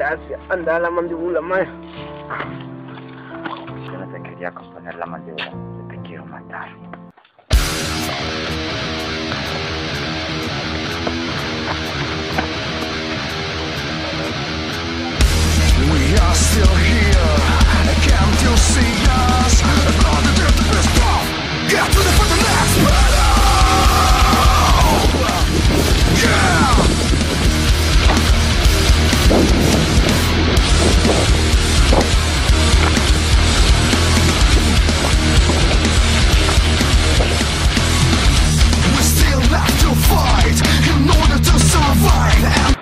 Gracias. Anda la mandíbula, mae. Yo no te quería componer la mandíbula. Yo te quiero matar. We are still here. Can't you see us? On the death of this path. Get to the next battle. Yeah. We still have to fight in order to survive.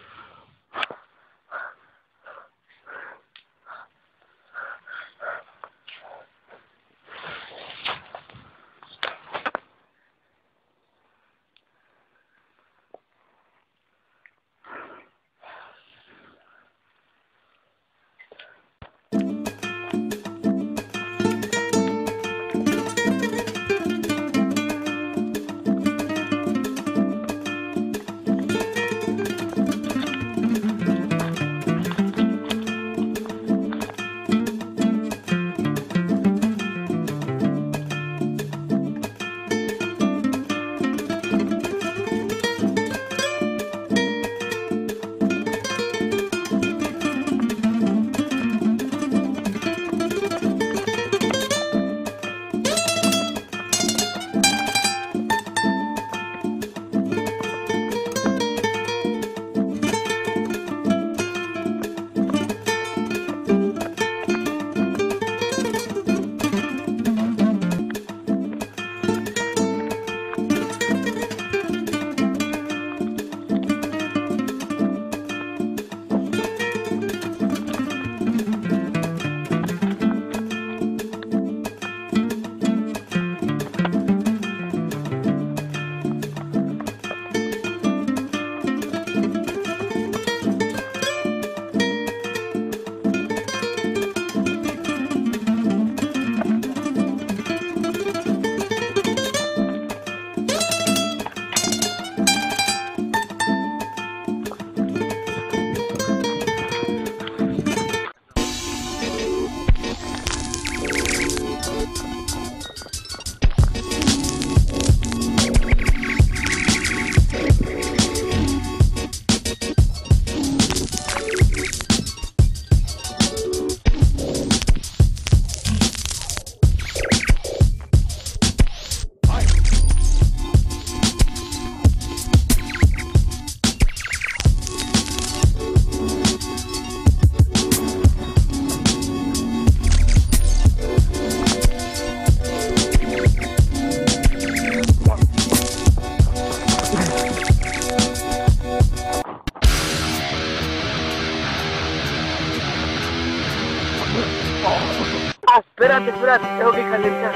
Espérate, tengo que calentar.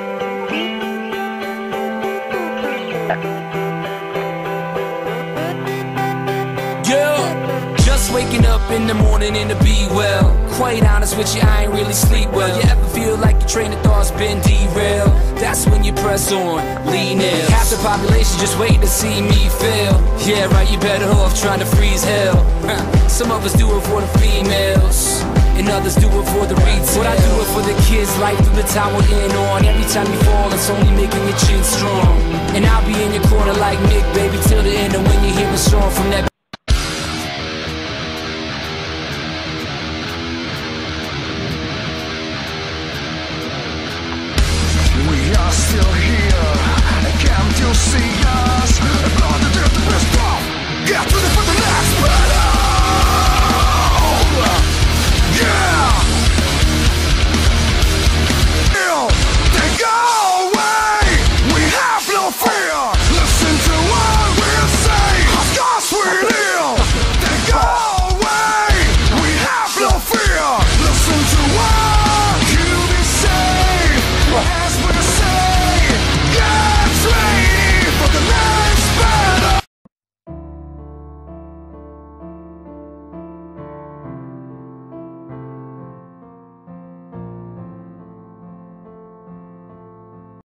Yeah, just waking up in the morning and to be well. Quite honest with you, I ain't really sleep well. You ever feel like your train of thought's been derailed? That's when you press on, lean in. Half the population just waiting to see me fail. Yeah, right, you better off trying to freeze hell. Some of us do it for the females, and others do it for the retail. But I do it for the kids, life through the time we're in on. Every time you fall, it's only making your chin strong. And I'll be in your corner like Nick, baby, till